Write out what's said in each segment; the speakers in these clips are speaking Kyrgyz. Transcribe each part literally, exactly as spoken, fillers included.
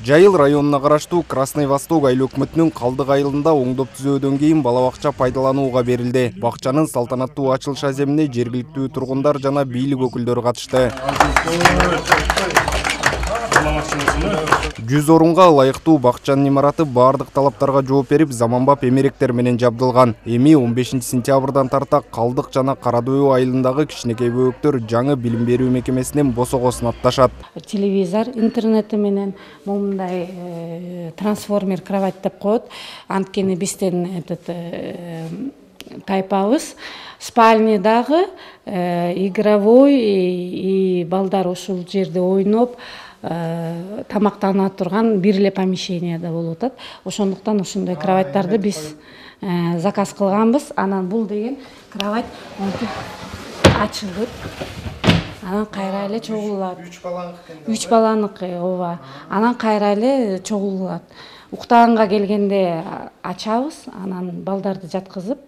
Жайыл районуна караштуу Красный Восток айыл өкмөтүнүн Калдык айылында оңдоп түзөөдөн кийин бала бакча пайдаланууга берилди. Бакчанын салтанаттуу ачылыш аземине жергиликтүү тургундар жана бийлик өкүлдөрү катышты. жүз орунга ылайыктуу бакчанын имараты баардык талаптарга жооп берип, заманбап эмеректер менен жабдылган. Эми он бешинчи сентябрдан тарта Калдык жана Кара Дөбө айылындагы кичинекей бөбөктөр жаңы билим берүү мекемесинен босогосун атташат. Телевизор, интернети менен момундай трансформер кровать деп коет. Анткени бизден этот тайпабыз спальнядагы игровой и балдар ушул жерде ойноп тамактана турган бир эле помещенияда болуп атат. Ошондуктан ушундай кроваттарды биз заказ кылганбыз. Анан бул деген кровать ачылып, анан кайра эле чогулат. үч баланыкы, ооба. Анан кайра эле чогулат. Уктаганга келгенде ачабыз, анан балдарды жаткызып.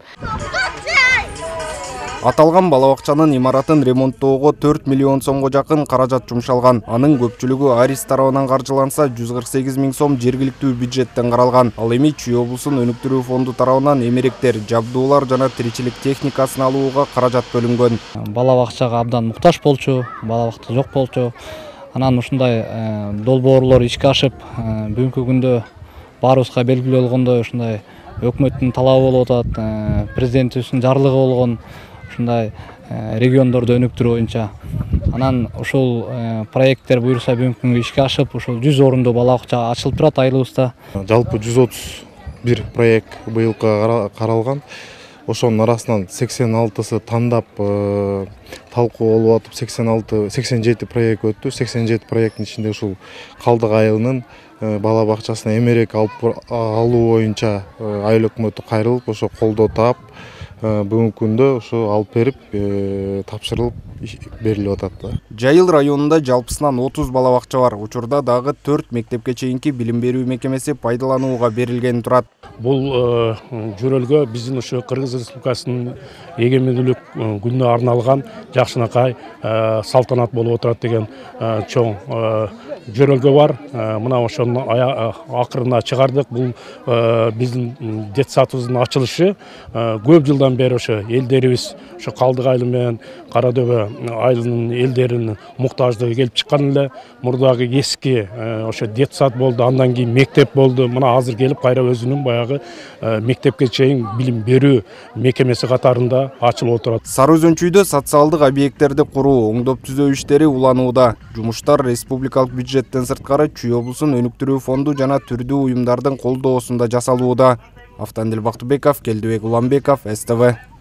Аталган бала бакчанын имаратын ремонттоого төрт миллион сомго жакын каражат жумшалган. Анын көпчүлүгү Арис тарабынан каржыланса, жүз кырк сегиз миң сом жергиликтүү бюджеттен каралган. Ал эми Чүй облусунун өнүктүрүү фонду тарабынан эмеректер, жабдуулар жана тиричилик техникасын алууга каражат бөлүнгөн. Бала бакчага абдан муктаж болчу, бала бакча жок болчу. Анан ушундай долбоорлор ишке ашып, бүгүнкү күндө баарыбызга белгилүү болгондой ушундай өкмөттүн талабы болуп атат, президентибиздин жарлыгы болгон ушундай региондорду өнүктүрүү боюнча. Анан ушул проекттер буюрса бүгүнкү күнгө ишке ашып, ушул жүз орунду бала бакча ачылып турат айылыбызда. Жалпы жүз отуз бир проект быйылга каралган. Ошонун арасынан сексен алтысы тандап талкуу болуп атып, сексен алты сексен жети проект өттү. сексен жети проекттин ичинде ушул Калдык айылынын бала бакчасына эмерек алуу боюнча айыл өкмөтү кайрылып, ошо колдоо таап, бүгүнкү күндө ошо алып берип, тапшырылып берилип атат. Жайыл районунда жалпысынан отуз бала бакча бар. Учурда дагы төрт мектепке чейинки билим берүү мекемеси пайдаланууга берилген турат. Бул жөрөлгө биздин ошо Кыргыз Республикасынын эгемендүүлүк күнүнө арналган жакшынакай салтанат болуп отурат деген чоң жөрөлгө бар. Мына ошонун акырына чыгардык. Бул биздин детсадыбыздын ачылышы. Көп жылдан бери ошо элдерибиз, ошо Калдык айылы менен Кара Дөбө айылынын элдеринин муктаждыгы келип чыккан эле. Мурдагы эски ошо детсад болду, андан кийин мектеп болду. Мына азыр келип кайра өзүнүн баягы мектепке чейин билим берүү мекемеси катарында ачылып отурат. Сары Өзөн чүйдө социалдык объекттерди куруу, оңдоп түзөө иштери уланууда. Жумуштар республикалык бюджеттен сырткары Чүй облусунун өнүктүрүү фонду жана түрдүү уюмдардын колдоосунда жасалууда. Автандил Бактыбеков, Келдибек Уланбеков, С Т В.